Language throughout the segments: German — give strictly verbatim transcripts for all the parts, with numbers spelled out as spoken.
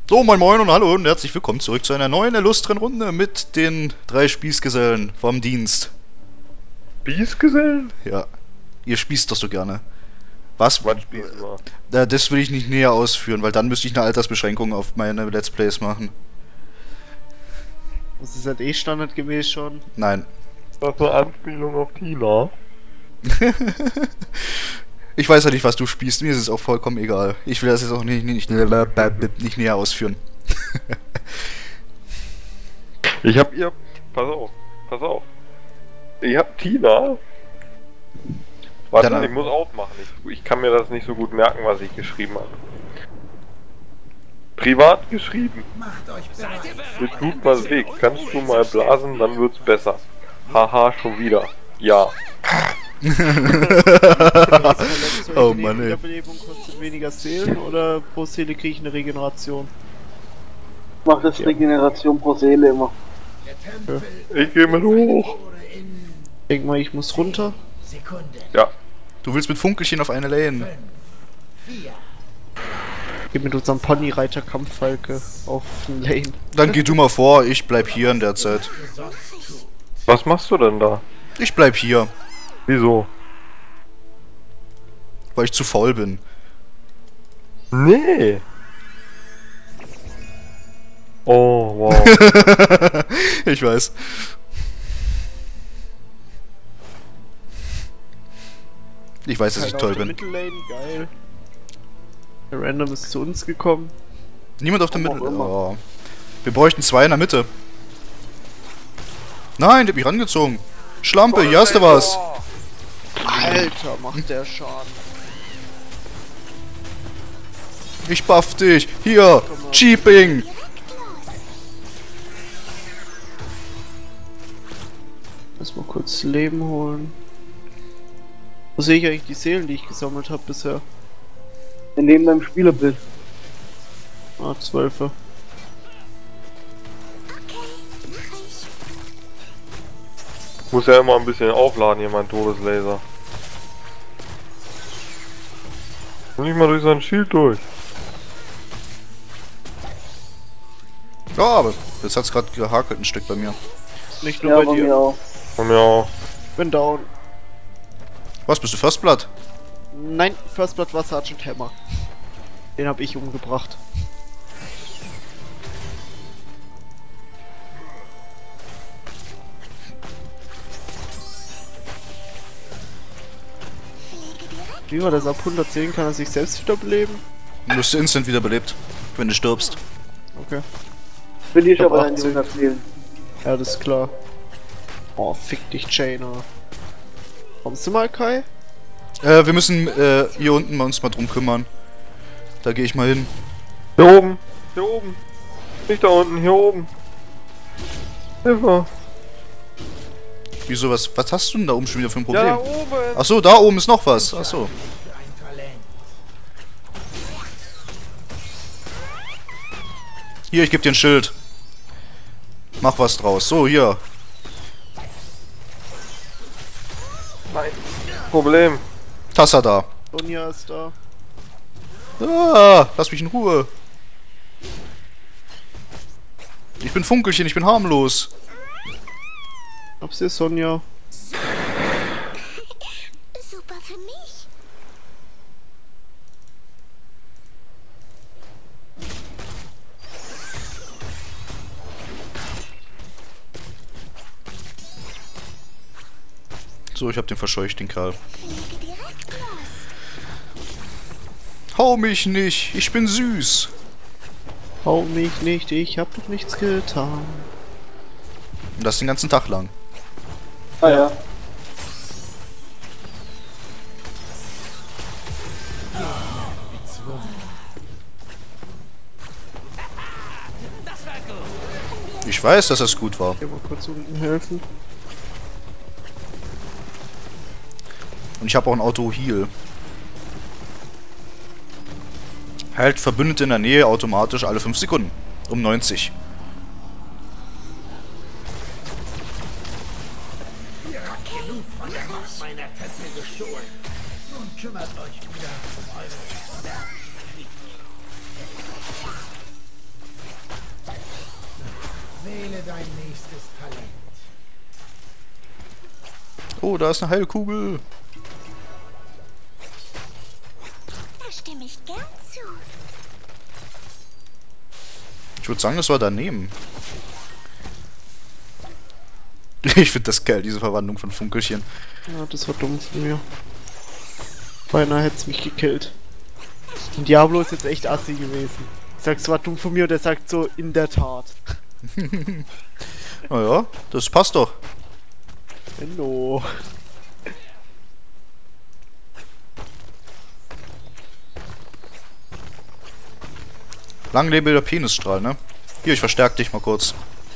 So, moin moin und hallo und herzlich willkommen zurück zu einer neuen illustren Runde mit den drei Spießgesellen vom Dienst. Spießgesellen? Ja, ihr spießt doch so gerne. Was? Was spießen wir? Äh, das will ich nicht näher ausführen, weil dann müsste ich eine Altersbeschränkung auf meine Let's Plays machen. Das ist halt eh standardgemäß schon. Nein. Das ist eine Anspielung auf Tina. Ich weiß ja nicht, was du spielst, mir ist es auch vollkommen egal. Ich will das jetzt auch nicht, nicht, nicht, nicht näher ausführen. Ich hab ihr... Pass auf, pass auf. Ich hab Tina... Warte, Dann- ich muss aufmachen. Ich, ich kann mir das nicht so gut merken, was ich geschrieben habe. Privat geschrieben. Mir tut was weh. Kannst du mal blasen, dann wird's besser. Haha, schon wieder. Ja. Oh Mann, ey. Wiederbelebung kostet weniger Seelen oder pro Seele kriege ich eine Regeneration? Macht das Regeneration pro Seele immer. Ich gehe mit hoch. Denk mal, ich muss runter. Ja. Du willst mit Funkelchen auf eine Lane. Geh mit unserem Ponyreiter Kampffalke auf den Lane. Dann geh du mal vor, ich bleib hier in der Zeit. Was machst du denn da? Ich bleib hier, Wieso? weil ich zu faul bin. Nee. Oh, wow. Ich weiß. Ich weiß, dass ich Keiner toll auf der bin. Mittellane, geil. Der Random ist zu uns gekommen. Niemand auf der Warum Mitte. auch immer. Oh. Wir bräuchten zwei in der Mitte. Nein, der hat mich rangezogen. Schlampe, hier hast du was. Alter, macht der Schaden. Ich buff dich. Hier, Cheaping. Lass mal kurz Leben holen. Wo sehe ich eigentlich die Seelen, die ich gesammelt habe bisher? In neben deinem Spielerbild. Ah, zwölfe. Muss ja immer ein bisschen aufladen, hier mein Todeslaser. Und nicht mal durch sein Schild durch. Ja, aber jetzt hat's gerade gehakelt ein Stück bei mir. Nicht nur Ja, bei bei dir. mir auch. Von mir auch. Bin down. Was, bist du First Blood? Nein, First Blood war Sergeant Hammer. Den habe ich umgebracht. Wie war das? Ab hundertzehn kann er sich selbst wiederbeleben? Du wirst instant wiederbelebt, wenn du stirbst. Okay. Verliere ich Ich hab aber dann die achtzehn. hundert Seelen. Ja, das ist klar. Oh, fick dich, Jaina. Kommst du mal, Kai? Äh, wir müssen äh, hier unten uns mal drum kümmern. Da gehe ich mal hin. Hier oben. Hier oben. Nicht da unten, hier oben. Hilfe. Wieso, was, was hast du denn da oben schon wieder für ein Ja, da Problem? oben. Achso, da oben ist noch was. Achso. Hier, ich geb dir ein Schild. Mach was draus. So, hier. Nein. Problem. Tassa da. Sonja ist da. Ah, lass mich in Ruhe. Ich bin Funkelchen, ich bin harmlos. Hab's dir, Sonja? Super für mich. So, ich hab den verscheucht, den Kerl. Fliege direkt los. Hau mich nicht, ich bin süß. Hau mich nicht, ich hab doch nichts getan. Und das den ganzen Tag lang. Ah ja. Ich weiß, dass das gut war. Hier mal kurz unten helfen. Und ich habe auch ein Auto-Heal. Hält Verbündete in der Nähe automatisch alle fünf Sekunden. Um neunzig. dein nächstes Talent. Oh, da ist eine Heilkugel. Da stimme ich gern zu. Ich würde sagen, das war daneben. Ich finde das geil, diese Verwandlung von Funkelchen. Ja, das war dumm von mir. Beinahe hätte es mich gekillt. Und Diablo ist jetzt echt assi gewesen. Ich sag, es war dumm von mir und er sagt so, in der Tat. Naja, das passt doch. Hello. Lang lebe der Penisstrahl, ne? Hier, ich verstärke dich mal kurz.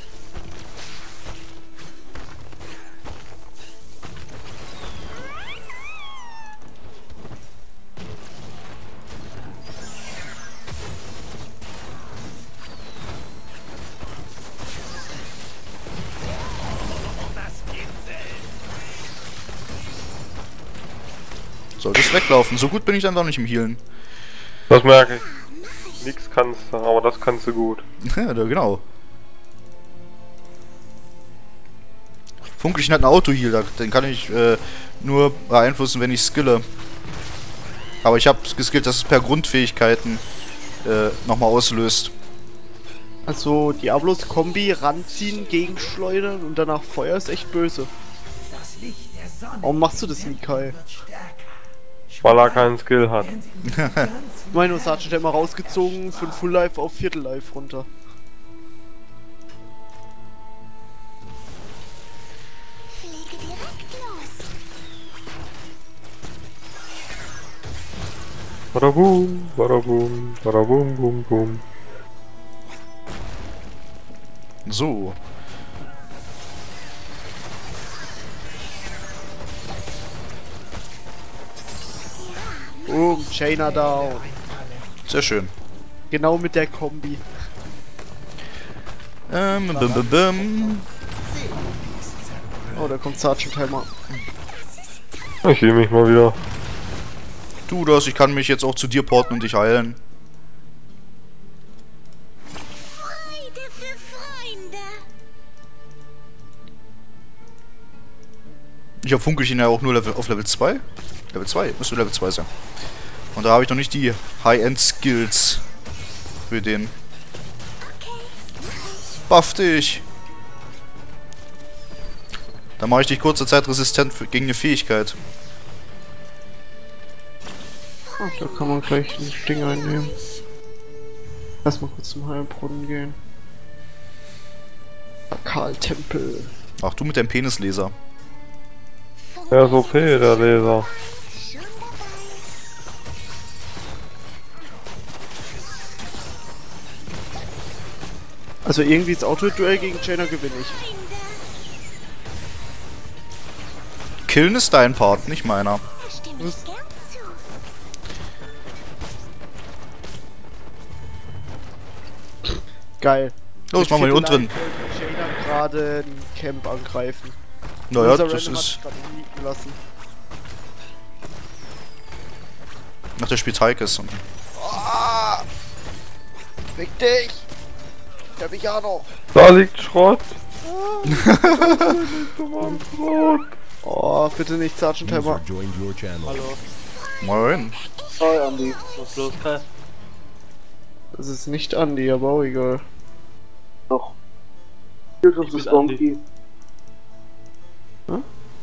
Solltest weglaufen. So gut bin ich dann doch nicht im Healen. Das merke ich. Nix kannst du, aber das kannst du gut. Ja, da, genau. Funkelchen hat einen Auto-Heal, den kann ich äh, nur beeinflussen, wenn ich skille. Aber ich habe geskillt, dass es per Grundfähigkeiten äh, nochmal auslöst. Also Diablos Kombi ranziehen, gegenschleudern und danach Feuer ist echt böse. Das Licht der Sonne. Warum machst du das nie, Kai? Wird stärker. Weil er keinen Skill hat. Ich meine, Sergeant hat immer rausgezogen von Full Life auf Viertel Life runter. Fliege direkt los. Badaboom, badaboom, badaboom, boom, boom. So. Oh, Jaina down. Sehr schön. Genau mit der Kombi. Ähm, bim, bim, bim. Oh, da kommt Sergeant Hammer. Ich heal mich mal wieder. Tu das, ich kann mich jetzt auch zu dir porten und dich heilen. Freude für Freunde. Ich habe Funkelchen ja auch nur Level, auf Level zwei. Level zwei, müsste Level zwei sein. Und da habe ich noch nicht die High-End-Skills für den. Buff dich! Da mache ich dich kurze Zeit resistent für, gegen eine Fähigkeit. Ach, da kann man gleich ein Ding einnehmen. Lass mal kurz zum Heilbrunnen gehen. Karl-Tempel. Ach, du mit deinem Penislaser. Der ist O P, der Laser. Schon dabei. Also irgendwie das Auto-Duell gegen Jaina gewinne ich. Freunde. Killen ist dein Part, nicht meiner. Da stimme ich gern zu. Geil. Los, machen wir hier unten drin. Jaina gerade ein Camp angreifen. Naja, Unser das Random hat ist. sich gerade liegen gelassen. Nach der spielt Heikes. Und Fick dich! Ich hab ich auch noch. Da liegt Schrott. Oh, bitte nicht Sergeant Hammer. Hallo, moin. Hi, Andi. was los, Kai? Das ist nicht Andi, aber auch egal. Doch. Hier ist bin das Donkey. Hm?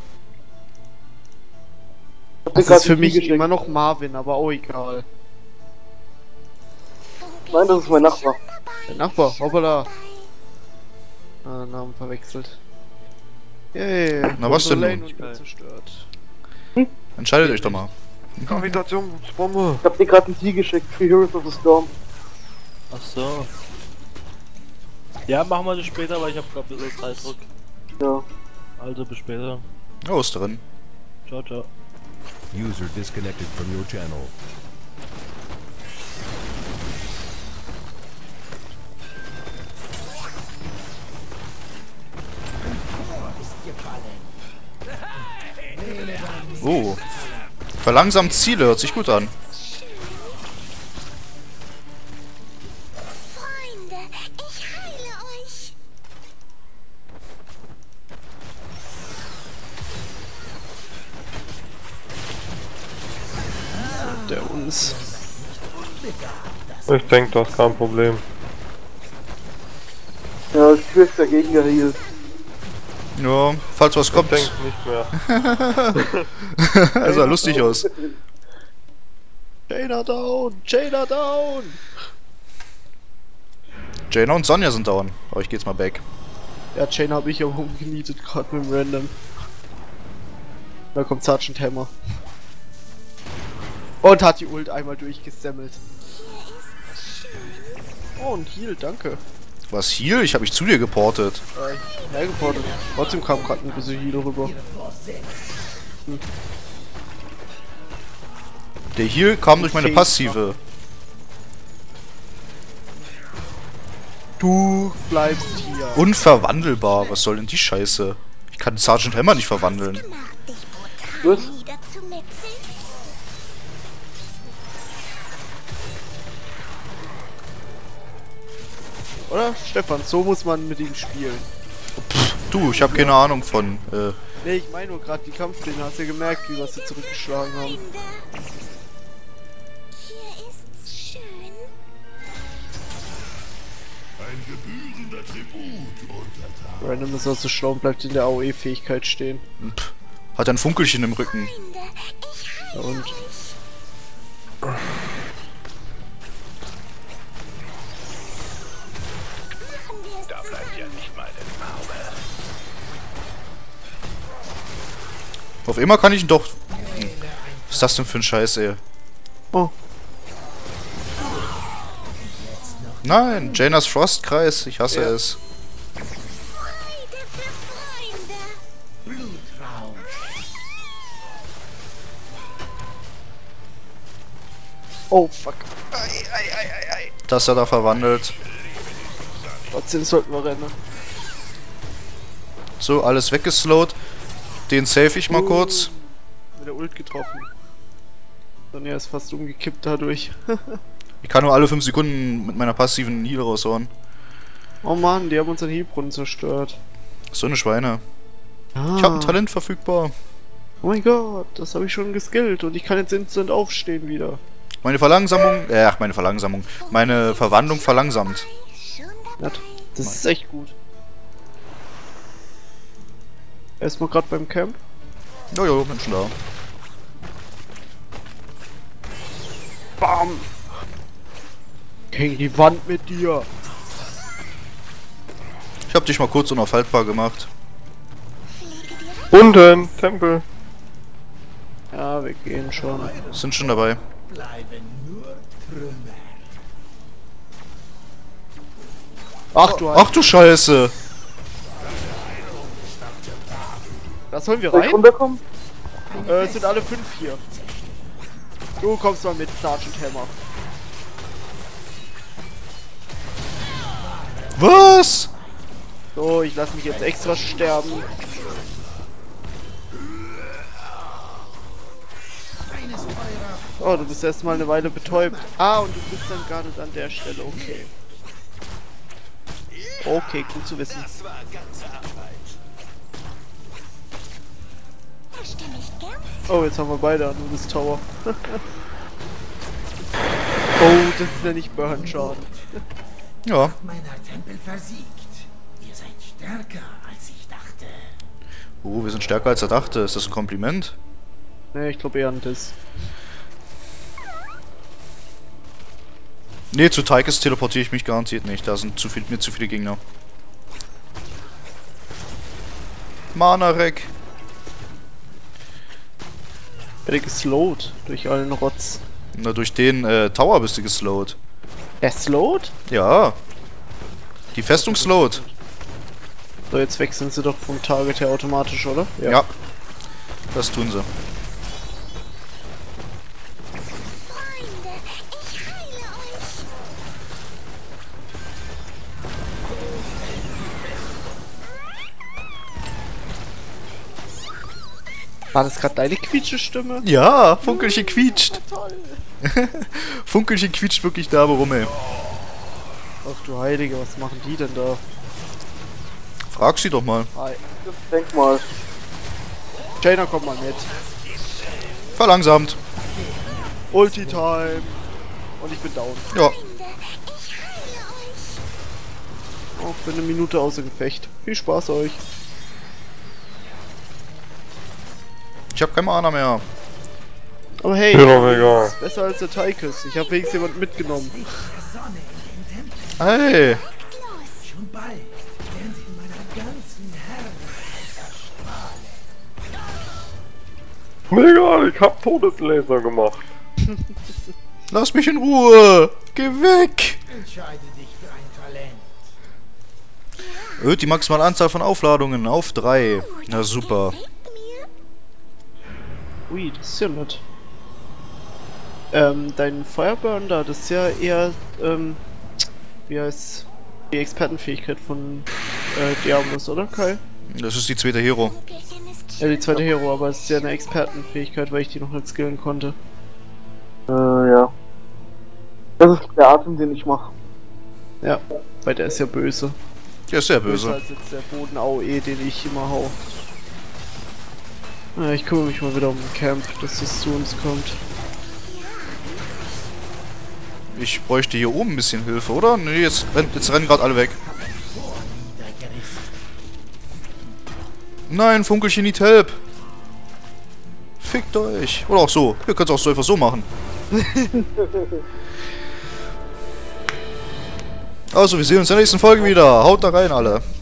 Ich hab dir Das grad ist für die mich Key geschenkt. immer noch Marvin, aber auch egal. Nein, das ist mein Nachbar. Der Nachbar, hoppala. Ah, Namen verwechselt. Yay, Na, was unsere denn Lane nun? wird zerstört. Entscheidet euch doch mal. Gravitationsbombe. Ich hab dir gerade einen Key geschickt für Heroes of the Storm. Ach so. Ja, machen wir das später, weil ich habe gerade ein bisschen Zeitdruck. Ja. Also bis später. Oh, ist drin. Ciao, ciao. User disconnected from your channel. Oh. Verlangsamt Ziele, hört sich gut an. Freunde, ich heile euch. ist. Ich denke, das ist kein Problem. Ja, ich wirst dagegen gehealt. Ja, falls was Ich kommt. denke nicht mehr. Er sah lustig aus. Jaina down! Jaina down! Jaina und Sonja sind down. Aber ich geh jetzt mal back. Ja, Jaina habe ich auch umgenietet, gerade mit dem Random. Da kommt Sergeant Hammer. Und hat die Ult einmal durchgesemmelt. Oh, und Heal, danke. Was hier? Ich habe mich zu dir geportet. Äh, hergeportet. Trotzdem kam gerade ein bisschen Heal rüber. Hm. Der Heal kam durch meine Okay. Passive. Du bleibst hier. Unverwandelbar. Was soll denn die Scheiße? Ich kann Sergeant Hammer nicht verwandeln. Gemacht, dich Was? brutal niederzumetzeln? Oder? Stefan, so muss man mit ihm spielen. Du, ich habe keine Ahnung von. Äh, Ne, ich meine nur gerade die Kampfszene. Hast du ja gemerkt, wie wir sie zurückgeschlagen haben. Freunde. Hier ist's schön. Random ist auch so schlau und bleibt in der A O E-Fähigkeit stehen. pff, hat ein Funkelchen im Rücken. Freunde, ich Ja, heile und? euch. Machen wir es da bleibt ja nicht mal Auf immer kann ich ihn doch. Hm. Was ist das denn für ein Scheiß, ey? Oh. Nein, Jainas Frostkreis. Ich hasse Ja. es. Freude für Freunde. Oh, fuck. Das er da verwandelt. Trotzdem sollten wir rennen. So, alles weggeslowt. Den save ich mal Uh, kurz. Mit der Ult getroffen. Sonja ist fast umgekippt dadurch. Ich kann nur alle fünf Sekunden mit meiner passiven Heal raushauen. Oh Mann, die haben unseren Heilbrunnen zerstört. So eine Schweine. Ah. Ich habe ein Talent verfügbar. Oh mein Gott, das habe ich schon geskillt und ich kann jetzt instant aufstehen wieder. Meine Verlangsamung. Äh, ach, meine Verlangsamung. Meine Verwandlung verlangsamt. Schon dabei. Ja, das ist echt gut. Erstmal gerade beim Camp. Jojo, bin schon da. Bam! Gegen die Wand mit dir! Ich hab dich mal kurz unaufhaltbar gemacht. Fliege direkt. Unten, Tempel. Ja, wir gehen schon. Sind schon dabei. Bleiben nur Trümmer. Ach du Ach du Scheiße. Da sollen wir Soll ich rein? runterkommen? Äh, es sind alle fünf hier. Du kommst mal mit, Sergeant Hammer. Was? So, ich lasse mich jetzt extra sterben. Oh, du bist erstmal eine Weile betäubt. Ah, und du bist dann gar nicht an der Stelle, okay. Okay, gut zu wissen. Da stimme ich gern Oh, jetzt haben wir beide an das Tower. Oh, das ist ja nicht Burn-Schaden. Ja. Meiner Tempel versiegt. Ihr seid stärker, als ich dachte. Oh, wir sind stärker als er dachte. Ist das ein Kompliment? Ne, ich glaube eher an das. Nee, zu Taikes teleportiere ich mich garantiert nicht. Da sind zu viel, mir zu viele Gegner. Mana-Rek. Werde geslowt durch allen Rotz. Na, durch den äh, Tower bist du geslowt. Er slowt? Ja. Die Festung slowt. So, jetzt wechseln sie doch vom Target her automatisch, oder? Ja. Das tun sie. Freunde, ich heile euch. War das gerade deine Quietsche-Stimme? Ja, Funkelchen quietscht. Toll. Funkelchen quietscht wirklich da, warum, ey? Ach du Heilige, was machen die denn da? Frag sie doch mal. Hi. Denk mal. Jaina, komm mal mit. Verlangsamt. Ulti-Time. Und ich bin down. Ja. Freunde, ich heile euch. Oh, für eine Minute außer Gefecht. Viel Spaß euch. Ich hab keinen Mana mehr. Aber hey, Mir doch egal. ist besser als der Tychus. Ich habe wenigstens jemand mitgenommen. Der Sonne in den Tempel. Hey. Los. Schon bald werden sie in meiner ganzen Herrenwelt erstrahlen. Mir egal, ich hab Todeslaser gemacht. Lass mich in Ruhe. Geh weg. Entscheide dich für ein Talent. Erhöht die maximale Anzahl von Aufladungen auf drei. Na super. Gefällt mir. Ui, das ist ja nett. Ähm, dein Fireburn da, das ist ja eher, ähm, wie heißt die Expertenfähigkeit von äh, Diablos, oder Kai? Das ist die zweite Hero. Dunkelchen ist Ja, die zweite Hero, aber es ist ja eine Expertenfähigkeit, weil ich die noch nicht skillen konnte. Äh, ja. Das ist der Atem, den ich mache. Ja, weil der ist ja böse. Der ist sehr Böser böse. als jetzt der Boden-A O E, den ich immer hau. Ja, ich kümmere mich mal wieder um den Camp, dass das zu uns kommt. Ich bräuchte hier oben ein bisschen Hilfe, oder? Nee, jetzt, rennt, jetzt rennen gerade alle weg. Nein, Funkelchen need help. Fickt euch. Oder auch so. Ihr könnt es auch so einfach so machen. Also, wir sehen uns in der nächsten Folge wieder. Haut da rein, alle.